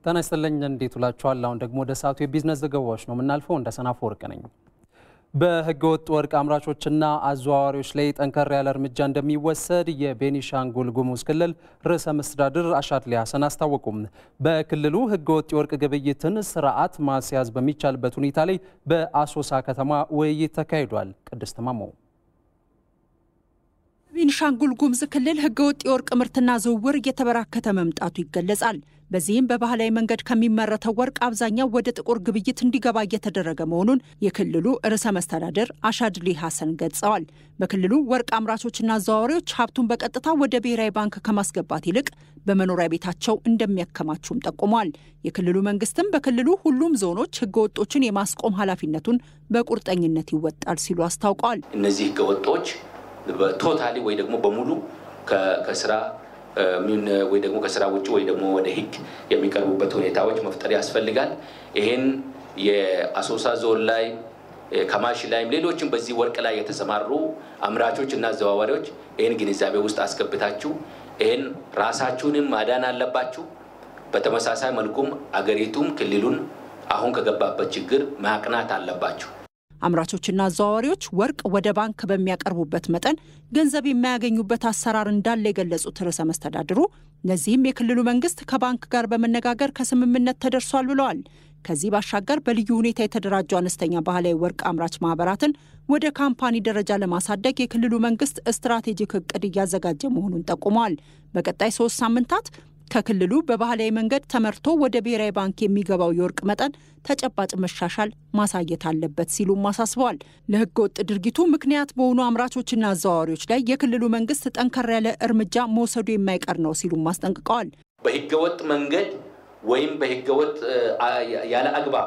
ተነስተለኝ እንዴት ውላችኋል? አሁን ደግሞ ወደ ሰዓቱ የቢዝነስ ዘገባዎች ነው የምናልፈው። እንደ ሰናፍ ወርቅ ነኝ። በህገወጥ ወርቅ አምራቾችና አዘዋዋሪዎች ላይ ጠንከር ያለ እርምጃ እንደሚወሰድ የቤኒሻንጉል ጉሙዝ ክልል ርዕሰ መስተዳድር አሻድሊ ሀሰን አስታወቁም። በክልሉ ህገወጥ የወርቅ ግብይትን ስርዓት ማስያዝ በሚቻልበት ሁኔታ ላይ በአሶሳ ከተማ ውይይት ተካሂዷል። ቅድስት ማማው ቤኒሻንጉል ጉሙዝ ክልል ህገወጥ የወርቅ ምርትና ዝውውር እየተበራከተ መምጣቱ ይገለጻል። በዚህም በባህላዊ መንገድ ከሚመረተው ወርቅ አብዛኛው ወደ ጥቁር ግብይት እንዲገባ እየተደረገ መሆኑን የክልሉ ርዕሰ መስተዳድር አሻድሊ ሀሰን ገልጸዋል። በክልሉ ወርቅ አምራቾችና አዘዋዋሪዎች ሀብቱን በቀጥታ ወደ ብሔራዊ ባንክ ከማስገባት ይልቅ በመኖሪያ ቤታቸው እንደሚያከማቹም ጠቁመዋል። የክልሉ መንግስትም በክልሉ ሁሉም ዞኖች ህገወጦችን የማስቆም ኃላፊነቱን በቁርጠኝነት ይወጣል ሲሉ አስታውቀዋል። እነዚህ ህገወጦች ቶታሊ ወይ ደግሞ በሙሉ ከስራ ወይ ደግሞ ከስራ ውጪ ወይ ደግሞ ወደ ህግ የሚቀርቡበት ሁኔታዎች መፍጠር ያስፈልጋል። ይሄን የአሶሳ ዞን ላይ ከማሽ ላይም ሌሎችም በዚህ ወርቅ ላይ የተሰማሩ አምራቾች እና አዘዋዋሪዎች ይሄን ግንዛቤ ውስጥ አስገብታችሁ ይሄን ራሳችሁንም ማዳን አለባችሁ። በተመሳሳይ መልኩም አገሪቱም ክልሉን አሁን ከገባበት ችግር ማቅናት አለባችሁ። አምራቾችና አዘዋዋሪዎች ወርቅ ወደ ባንክ በሚያቀርቡበት መጠን ገንዘብ የሚያገኙበት አሰራር እንዳለ የገለጹት ርዕሰ መስተዳድሩ ለዚህም የክልሉ መንግስት ከባንክ ጋር በመነጋገር ከስምምነት ተደርሷል ብለዋል። ከዚህ ባሻገር በልዩ ሁኔታ የተደራጁ አነስተኛ ባህላዊ ወርቅ አምራች ማህበራትን ወደ ካምፓኒ ደረጃ ለማሳደግ የክልሉ መንግስት ስትራቴጂክ እቅድ እያዘጋጀ መሆኑን ጠቁመዋል። በቀጣይ 3 ሳምንታት ከክልሉ በባህላዊ መንገድ ተመርቶ ወደ ብሔራዊ ባንክ የሚገባው የወርቅ መጠን ተጨባጭ መሻሻል ማሳየት አለበት ሲሉም አሳስበዋል። ለህገ ወጥ ድርጊቱ ምክንያት በሆኑ አምራቾችና አዘዋዋሪዎች ላይ የክልሉ መንግስት ጠንከር ያለ እርምጃ መውሰዱ የማይቀር ነው ሲሉም አስጠንቅቀዋል። በህገ ወጥ መንገድ ወይም በህገ ወጥ ያለ አግባብ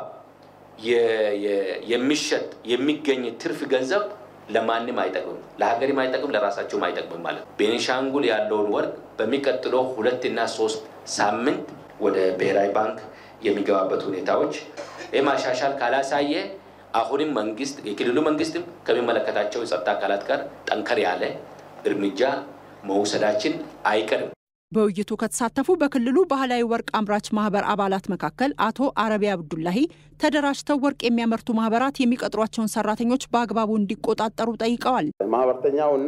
የሚሸጥ የሚገኝ ትርፍ ገንዘብ ለማንም አይጠቅምም፣ ለሀገሪም አይጠቅም፣ ለራሳቸውም አይጠቅምም ማለት። ቤኒሻንጉል ያለውን ወርቅ በሚቀጥለው 2 እና 3 ሳምንት ወደ ብሔራዊ ባንክ የሚገባበት ሁኔታዎች የማሻሻል ካላሳየ አሁንም መንግስት የክልሉ መንግስትም ከሚመለከታቸው የጸጥታ አካላት ጋር ጠንከር ያለ እርምጃ መውሰዳችን አይቀርም። በውይይቱ ከተሳተፉ በክልሉ ባህላዊ ወርቅ አምራች ማህበር አባላት መካከል አቶ አረቢያ አብዱላሂ ተደራጅተው ወርቅ የሚያመርቱ ማህበራት የሚቀጥሯቸውን ሰራተኞች በአግባቡ እንዲቆጣጠሩ ጠይቀዋል። ማህበርተኛውና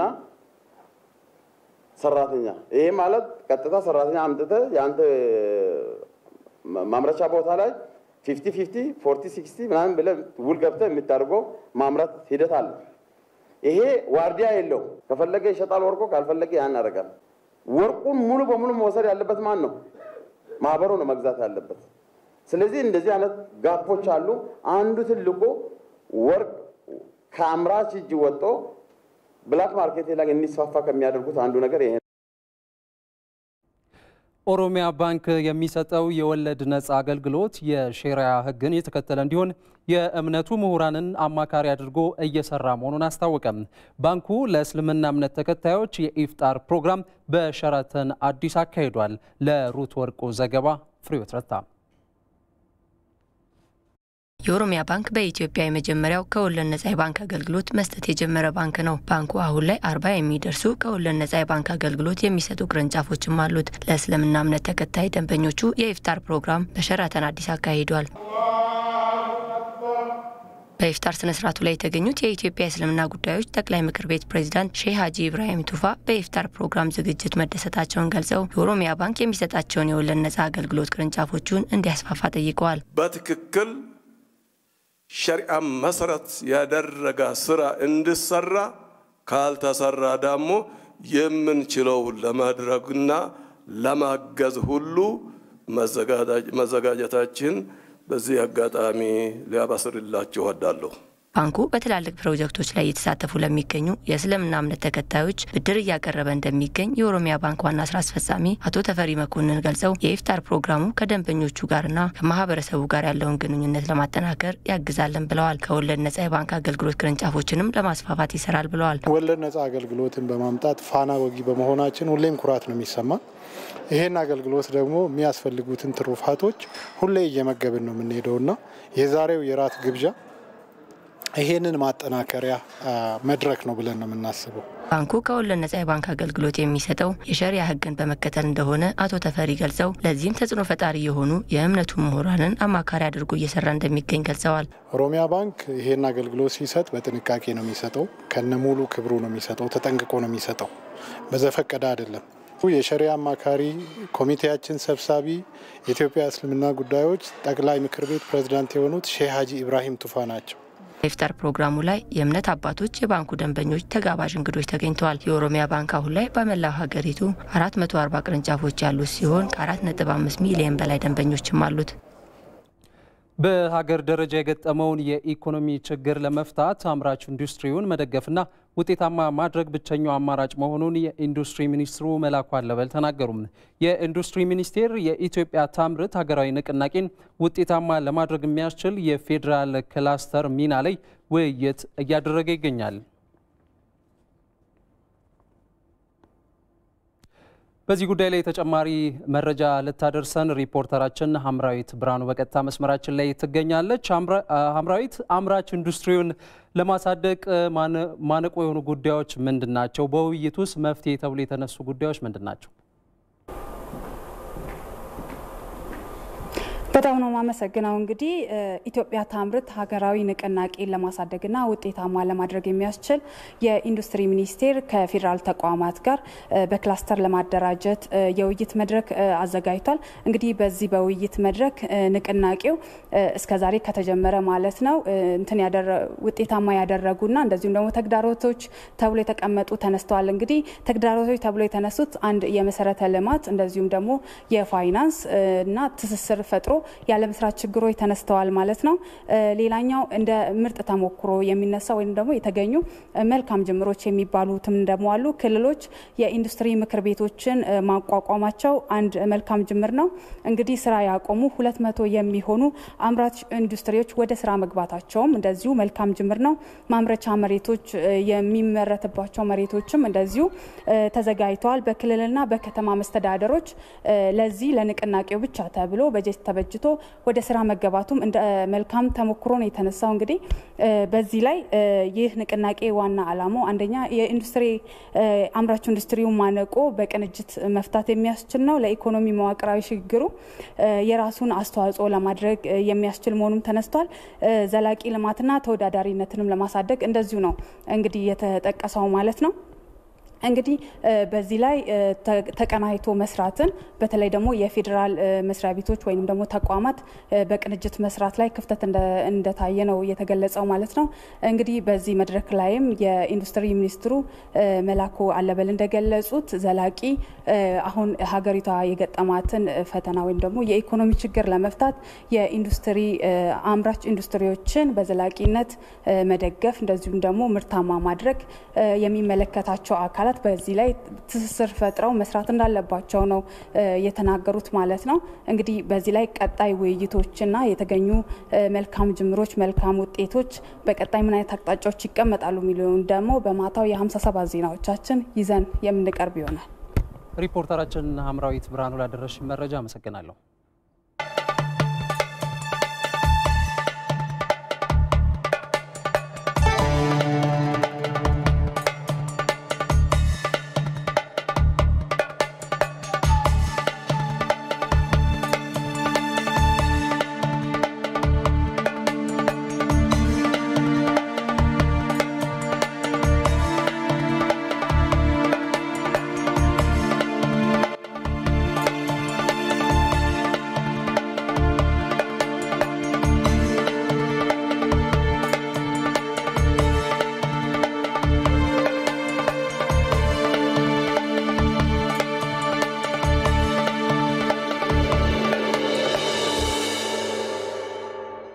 ሰራተኛ ይሄ ማለት ቀጥታ ሰራተኛ አምጥተ ያንተ ማምረቻ ቦታ ላይ 50-50 40-60 ምናምን ብለህ ውል ገብተህ የምታደርገው ማምረት ሂደት አለ። ይሄ ዋርዲያ የለው። ከፈለገ ይሸጣል ወርቆ፣ ካልፈለገ ያን ያደርጋል። ወርቁን ሙሉ በሙሉ መውሰድ ያለበት ማን ነው? ማህበሩ ነው መግዛት ያለበት። ስለዚህ እንደዚህ አይነት ጋፖች አሉ። አንዱ ትልቁ ወርቅ ከአምራች እጅ ወጥቶ ብላክ ማርኬት ላይ እንዲስፋፋ ከሚያደርጉት አንዱ ነገር ይሄ ነው። ኦሮሚያ ባንክ የሚሰጠው የወለድ ነፃ አገልግሎት የሸሪዓ ህግን የተከተለ እንዲሆን የእምነቱ ምሁራንን አማካሪ አድርጎ እየሰራ መሆኑን አስታወቀም። ባንኩ ለእስልምና እምነት ተከታዮች የኢፍጣር ፕሮግራም በሸራተን አዲስ አካሂዷል። ለሩት ወርቁ ዘገባ ፍሬው ትረታ። የኦሮሚያ ባንክ በኢትዮጵያ የመጀመሪያው ከወለድ ነፃ የባንክ አገልግሎት መስጠት የጀመረ ባንክ ነው። ባንኩ አሁን ላይ 40 የሚደርሱ ከወለድ ነፃ የባንክ አገልግሎት የሚሰጡ ቅርንጫፎችም አሉት። ለእስልምና እምነት ተከታይ ደንበኞቹ የኢፍጣር ፕሮግራም በሸራተን አዲስ አካሂዷል። በኢፍጣር ስነ ስርዓቱ ላይ የተገኙት የኢትዮጵያ እስልምና ጉዳዮች ጠቅላይ ምክር ቤት ፕሬዝዳንት ሼህ ሀጂ ኢብራሂም ቱፋ በኢፍጣር ፕሮግራም ዝግጅት መደሰታቸውን ገልጸው የኦሮሚያ ባንክ የሚሰጣቸውን የወለድ ነፃ አገልግሎት ቅርንጫፎቹን እንዲያስፋፋ ጠይቀዋል። በትክክል ሸሪዓ መሰረት ያደረገ ስራ እንዲሰራ ካልተሰራ ደግሞ የምንችለው ለማድረግና ለማገዝ ሁሉ መዘጋጀታችን በዚህ አጋጣሚ ሊያበስርላችሁ እወዳለሁ። ባንኩ በትላልቅ ፕሮጀክቶች ላይ የተሳተፉ ለሚገኙ የእስልምና እምነት ተከታዮች ብድር እያቀረበ እንደሚገኝ የኦሮሚያ ባንክ ዋና ስራ አስፈጻሚ አቶ ተፈሪ መኮንን ገልጸው የኢፍጣር ፕሮግራሙ ከደንበኞቹ ጋርና ከማህበረሰቡ ጋር ያለውን ግንኙነት ለማጠናከር ያግዛልን ብለዋል። ከወለድ ነፃ የባንክ አገልግሎት ቅርንጫፎችንም ለማስፋፋት ይሰራል ብለዋል። ወለድ ነፃ አገልግሎትን በማምጣት ፋና ወጊ በመሆናችን ሁሌም ኩራት ነው የሚሰማ። ይሄን አገልግሎት ደግሞ የሚያስፈልጉትን ትሩፋቶች ሁሌ እየመገብን ነው የምንሄደውና የዛሬው የራት ግብዣ ይሄንን ማጠናከሪያ መድረክ ነው ብለን ነው የምናስበው። ባንኩ ከወለድ ነጻ የባንክ አገልግሎት የሚሰጠው የሸሪያ ሕግን በመከተል እንደሆነ አቶ ተፈሪ ገልጸው ለዚህም ተጽዕኖ ፈጣሪ የሆኑ የእምነቱ ምሁራንን አማካሪ አድርጎ እየሰራ እንደሚገኝ ገልጸዋል። ኦሮሚያ ባንክ ይሄን አገልግሎት ሲሰጥ በጥንቃቄ ነው የሚሰጠው፣ ከነሙሉ ክብሩ ነው የሚሰጠው፣ ተጠንቅቆ ነው የሚሰጠው፣ በዘፈቀደ አይደለም። የሸሪያ አማካሪ ኮሚቴያችን ሰብሳቢ የኢትዮጵያ እስልምና ጉዳዮች ጠቅላይ ምክር ቤት ፕሬዝዳንት የሆኑት ሼህ ሀጂ ኢብራሂም ቱፋ ናቸው። ኢፍጣር ፕሮግራሙ ላይ የእምነት አባቶች፣ የባንኩ ደንበኞች፣ ተጋባዥ እንግዶች ተገኝተዋል። የኦሮሚያ ባንክ አሁን ላይ በመላው ሀገሪቱ 440 ቅርንጫፎች ያሉት ሲሆን ከ4.5 ሚሊዮን በላይ ደንበኞችም አሉት። በሀገር ደረጃ የገጠመውን የኢኮኖሚ ችግር ለመፍታት አምራች ኢንዱስትሪውን መደገፍና ውጤታማ ማድረግ ብቸኛው አማራጭ መሆኑን የኢንዱስትሪ ሚኒስትሩ መላኩ አለበል ተናገሩ። የኢንዱስትሪ ሚኒስቴር የኢትዮጵያ ታምርት ሀገራዊ ንቅናቄን ውጤታማ ለማድረግ የሚያስችል የፌዴራል ክላስተር ሚና ላይ ውይይት እያደረገ ይገኛል። በዚህ ጉዳይ ላይ ተጨማሪ መረጃ ልታደርሰን ሪፖርተራችን ሀምራዊት ብርሃኑ በቀጥታ መስመራችን ላይ ትገኛለች። ሀምራዊት፣ አምራች ኢንዱስትሪውን ለማሳደግ ማነቆ የሆኑ ጉዳዮች ምንድናቸው? በውይይቱ ውስጥ መፍትሄ ተብሎ የተነሱ ጉዳዮች ምንድናቸው? በጣም ነው ማመሰግነው። እንግዲህ ኢትዮጵያ ታምርት ሀገራዊ ንቅናቄን ለማሳደግና ውጤታማ ለማድረግ የሚያስችል የኢንዱስትሪ ሚኒስቴር ከፌዴራል ተቋማት ጋር በክላስተር ለማደራጀት የውይይት መድረክ አዘጋጅቷል። እንግዲህ በዚህ በውይይት መድረክ ንቅናቄው እስከዛሬ ከተጀመረ ማለት ነው ውጤታማ ያደረጉና እንደዚሁም ደግሞ ተግዳሮቶች ተብሎ የተቀመጡ ተነስተዋል። እንግዲህ ተግዳሮቶች ተብሎ የተነሱት አንድ የመሰረተ ልማት እንደዚሁም ደግሞ የፋይናንስ እና ትስስር ፈጥሮ ያለመስራት ችግሮች ተነስተዋል ማለት ነው። ሌላኛው እንደ ምርጥ ተሞክሮ የሚነሳ ወይም ደግሞ የተገኙ መልካም ጅምሮች የሚባሉትም ደግሞ አሉ። ክልሎች የኢንዱስትሪ ምክር ቤቶችን ማቋቋማቸው አንድ መልካም ጅምር ነው። እንግዲህ ስራ ያቆሙ 200 የሚሆኑ አምራች ኢንዱስትሪዎች ወደ ስራ መግባታቸውም እንደዚሁ መልካም ጅምር ነው። ማምረቻ መሬቶች የሚመረትባቸው መሬቶችም እንደዚሁ ተዘጋጅተዋል። በክልልና በከተማ መስተዳደሮች ለዚህ ለንቅናቄው ብቻ ተብሎ በጀት ተበጅቶ ወደ ስራ መገባቱም እንደ መልካም ተሞክሮ ነው የተነሳው። እንግዲህ በዚህ ላይ ይህ ንቅናቄ ዋና ዓላማው አንደኛ የኢንዱስትሪ አምራች ኢንዱስትሪው ማነቆ በቅንጅት መፍታት የሚያስችል ነው። ለኢኮኖሚ መዋቅራዊ ሽግግሩ የራሱን አስተዋጽኦ ለማድረግ የሚያስችል መሆኑም ተነስቷል። ዘላቂ ልማትና ተወዳዳሪነትንም ለማሳደግ እንደዚሁ ነው እንግዲህ የተጠቀሰው ማለት ነው። እንግዲህ በዚህ ላይ ተቀናይቶ መስራትን በተለይ ደግሞ የፌዴራል መስሪያ ቤቶች ወይም ደግሞ ተቋማት በቅንጅት መስራት ላይ ክፍተት እንደታየ ነው የተገለጸው ማለት ነው። እንግዲህ በዚህ መድረክ ላይም የኢንዱስትሪ ሚኒስትሩ መላኩ አለበል እንደገለጹት ዘላቂ አሁን ሀገሪቷ የገጠማትን ፈተና ወይም ደግሞ የኢኮኖሚ ችግር ለመፍታት የኢንዱስትሪ አምራች ኢንዱስትሪዎችን በዘላቂነት መደገፍ እንደዚሁም ደግሞ ምርታማ ማድረግ የሚመለከታቸው አካላት በዚህ ላይ ትስስር ፈጥረው መስራት እንዳለባቸው ነው የተናገሩት ማለት ነው። እንግዲህ በዚህ ላይ ቀጣይ ውይይቶችና የተገኙ መልካም ጅምሮች፣ መልካም ውጤቶች በቀጣይ ምን አይነት አቅጣጫዎች ይቀመጣሉ የሚለውን ደግሞ በማታው የ57 ዜናዎቻችን ይዘን የምንቀርብ ይሆናል። ሪፖርተራችን ሀምራዊት ብርሃኑ ላደረሽ መረጃ አመሰግናለሁ።